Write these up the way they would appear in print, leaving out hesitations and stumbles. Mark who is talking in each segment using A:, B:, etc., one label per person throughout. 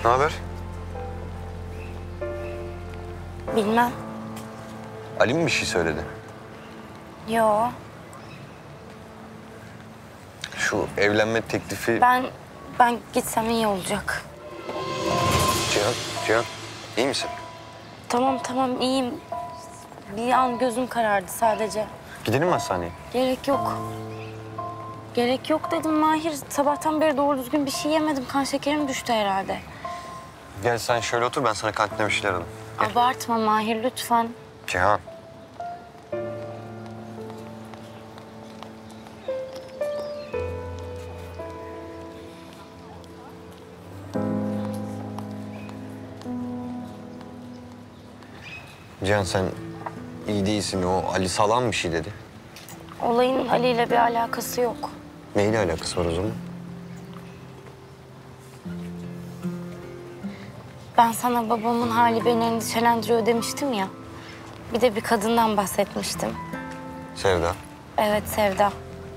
A: Ne haber?
B: Bilmem.
A: Ali mi bir şey söyledi?
B: Yo.
A: Şu evlenme teklifi...
B: Ben gitsem iyi olacak.
A: Cihan, iyi misin?
B: Tamam iyiyim. Bir an gözüm karardı sadece.
A: Gidelim mi hastaneye?
B: Gerek yok. Gerek yok dedim Mahir. Sabahtan beri doğru düzgün bir şey yemedim. Kan şekerim düştü herhalde.
A: Gel sen şöyle otur, ben sana kantinde bir şeyler alayım. Gel.
B: Abartma Mahir lütfen.
A: Cihan. Cihan sen iyi değilsin. O Ali sağlam bir şey dedi.
B: Olayın Ali ile bir alakası yok.
A: Neyle alakası var o zaman?
B: Ben sana babamın hali beni endişelendiriyor demiştim ya. Bir de bir kadından bahsetmiştim.
A: Sevda.
B: Evet Sevda.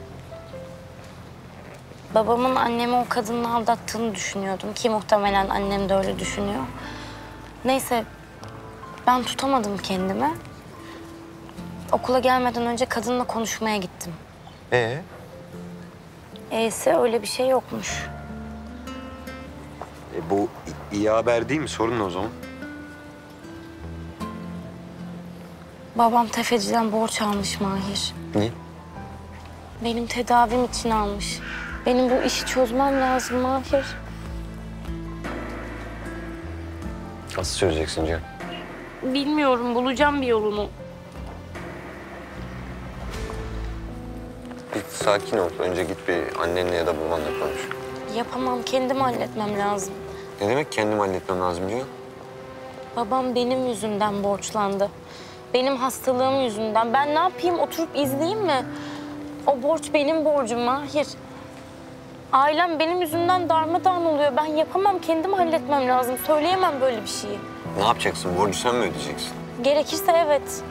B: Babamın annemi o kadınla aldattığını düşünüyordum ki muhtemelen annem de öyle düşünüyor. Neyse ben tutamadım kendimi. Okula gelmeden önce kadınla konuşmaya gittim. E'si öyle bir şey yokmuş.
A: Bu iyi haber değil mi? Sorun ne o zaman?
B: Babam tefeciden borç almış Mahir.
A: Ne?
B: Benim tedavim için almış. Benim bu işi çözmem lazım Mahir.
A: Nasıl çözeceksin Cihan?
B: Bilmiyorum, bulacağım bir yolunu.
A: Bir sakin ol. Önce git bir annenle ya da babanla konuş.
B: Yapamam, kendim halletmem lazım.
A: Ne demek kendim halletmem lazım Cihan?
B: Babam benim yüzümden borçlandı. Benim hastalığım yüzünden. Ben ne yapayım, oturup izleyeyim mi? O borç benim borcum Mahir. Ailem benim yüzümden darmadağın oluyor. Ben yapamam, kendim halletmem lazım. Söyleyemem böyle bir şeyi.
A: Ne yapacaksın? Borcu sen mi ödeyeceksin?
B: Gerekirse evet.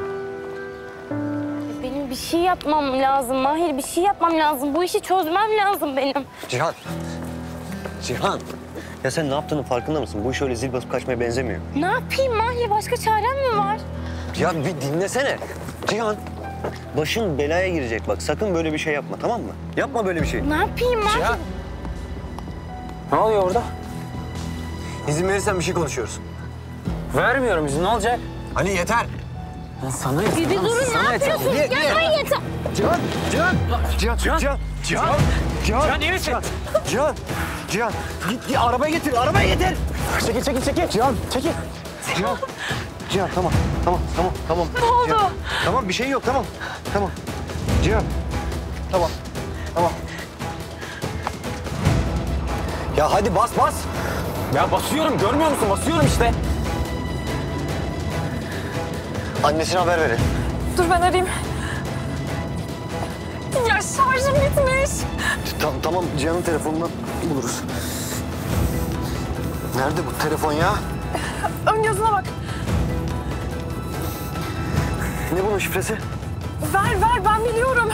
B: Benim bir şey yapmam lazım Mahir, bir şey yapmam lazım. Bu işi çözmem lazım benim.
A: Cihan! Cihan! Ya sen ne yaptığının farkında mısın? Bu iş öyle zil basıp kaçmaya benzemiyor.
B: Ne yapayım Mahir, başka çarem mi var?
A: Ya bir dinlesene. Cihan! Başın belaya girecek bak. Sakın böyle bir şey yapma, tamam mı? Yapma böyle bir şey.
B: Ne yapayım Mahir?
A: Cihan!
C: Ne oluyor orada?
A: İzin verirsen bir şey konuşuyoruz.
C: Vermiyorum izin, ne olacak?
A: Ali yeter!
C: Ya sana
B: Bir durun, ne yapıyorsunuz? Ya ben yeter.
A: Cihan!
C: Can iyi misin?
A: Cihan! Git arabayı getir!
C: Çekil. Can çekil.
A: Cihan tamam.
B: Ne oldu?
A: Cihan, tamam bir şey yok tamam. Cihan. Tamam. Ya hadi bas.
C: Ya basıyorum, görmüyor musun? Basıyorum işte.
A: Annesine haber verin.
D: Dur ben arayayım. Ya şarjım bitmiş.
A: Tamam Cihan'ın telefonunu buluruz. Nerede bu telefon ya?
D: Ön yazına bak.
A: Ne bunun şifresi?
D: Ver ben biliyorum.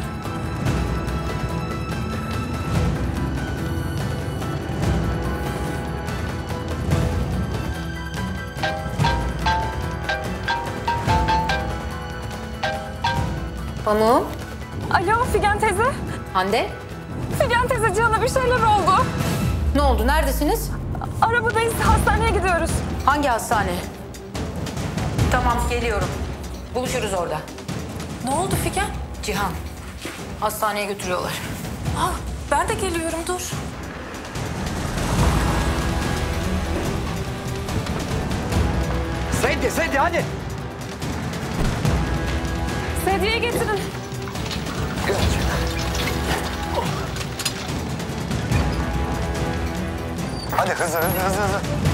E: Pamuk.
D: Alo Figen teyze.
E: Hande.
D: Figen teyze Cihan'a bir şeyler oldu.
E: Ne oldu? Neredesiniz?
D: Arabadayız, hastaneye gidiyoruz.
E: Hangi hastane? Tamam, geliyorum. Buluşuruz orada.
D: Ne oldu Figen?
E: Cihan. Hastaneye götürüyorlar.
D: Ben de geliyorum, dur.
A: Sedye hadi.
D: Sedye'ye getirin.
A: Hadi hızlı.